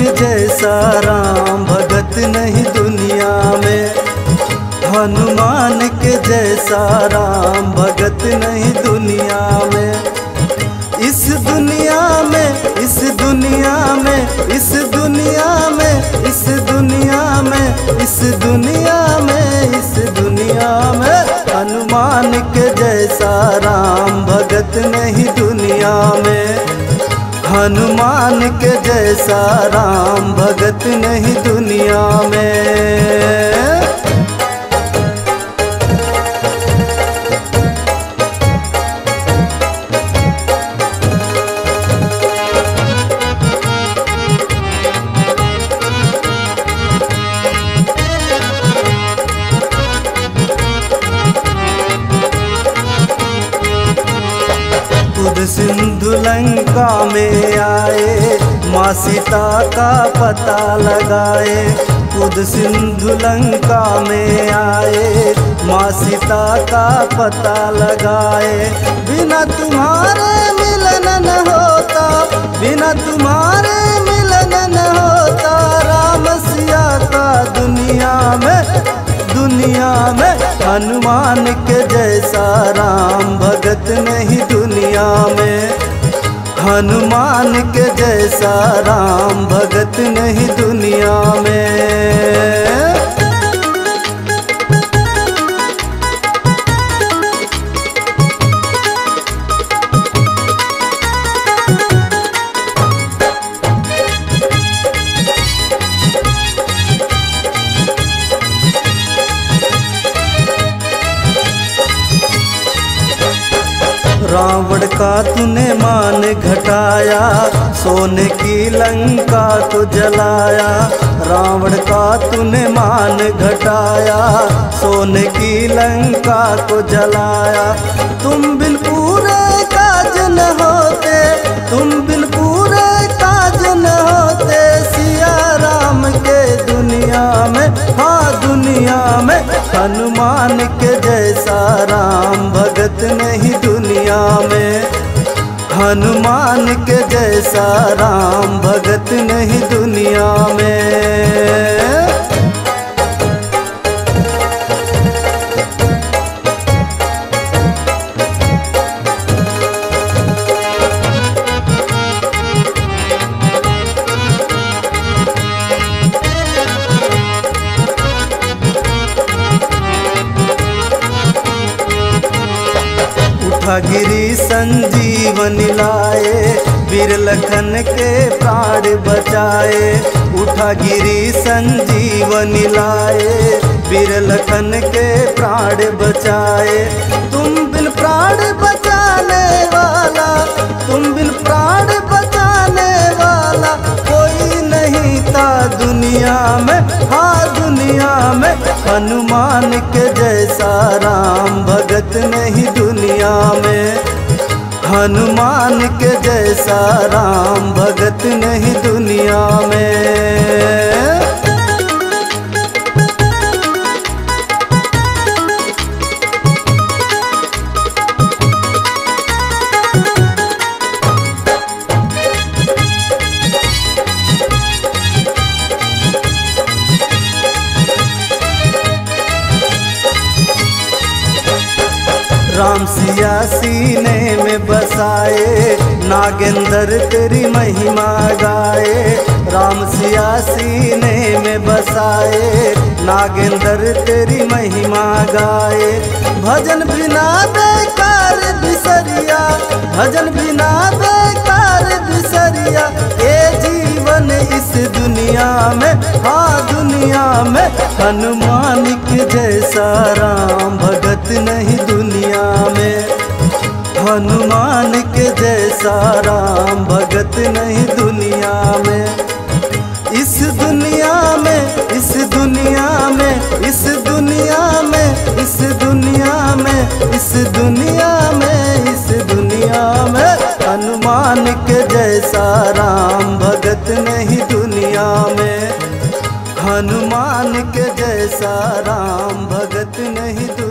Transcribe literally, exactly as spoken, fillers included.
के जैसा राम भगत नहीं दुनिया में। हनुमान के जैसा राम भगत नहीं दुनिया में। इस दुनिया में इस दुनिया में इस दुनिया में इस दुनिया में इस दुनिया में इस दुनिया में हनुमान के जैसा राम भगत नहीं दुनिया में। हनुमान के जैसा राम भगत नहीं दुनिया में। खुद सिंधु लंका में आए, माँ सीता का पता लगाए। खुद सिंधु लंका में आए, माँ सीता का पता लगाए। बिना तुम्हारे मिलन न होता, बिना तुम्हारे मिलन न होता राम सिया का दुनिया में दुनिया में। हनुमान के जैसा राम भगत नहीं दुनिया में। हनुमान के जैसा राम भगत नहीं दुनिया में। रावण का तूने मान घटाया, सोने की लंका को जलाया। रावण का तूने मान घटाया, सोने की लंका को जलाया। तुम बिन पूरे काज न होते, तुम बिन पूरे काज न होते सिया राम के दुनिया में, हाँ दुनिया में। हनुमान के जैसा राम भगत नहीं दुनिया में। हनुमान के जैसा राम भगत नहीं दुनिया में। उठा गिरी संजीवनी लाए, वीर लखन के प्राण बचाए। उठा गिरी संजीवनी लाए, वीर लखन के प्राण बचाए। तुम बिन प्राण बचाने वाला, तुम बिन प्राण बचाने वाला कोई नहीं था दुनिया में, हाँ दुनिया में। हनुमान के जैसा राम भगत नहीं दुनिया में। हनुमान के जैसा राम भगत नहीं दुनिया में। राम सिया सीने में बसाए, नागेंद्र तेरी महिमा गाए। राम सिया सीने में बसाए, नागेंद्र तेरी महिमा गाए। भजन बिना बेकार बिसरिया, भजन बिना बेकार बिसरिया ये जीवन इस दुनिया में, हाँ दुनिया में। हनुमान के जैसा राम भगत नहीं दुनिया में। हनुमान के जैसा राम भगत नहीं दुनिया में। इस दुनिया में इस दुनिया में इस दुनिया में इस दुनिया में इस दुनिया में इस दुनिया में हनुमान के जैसा राम भगत नहीं दुनिया में। हनुमान के जैसा राम भगत नहीं।